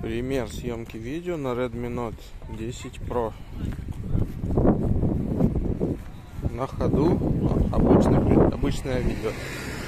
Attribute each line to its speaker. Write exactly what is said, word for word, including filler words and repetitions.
Speaker 1: Пример съемки видео на Redmi Note десять Pro. На ходу обычное, обычное видео.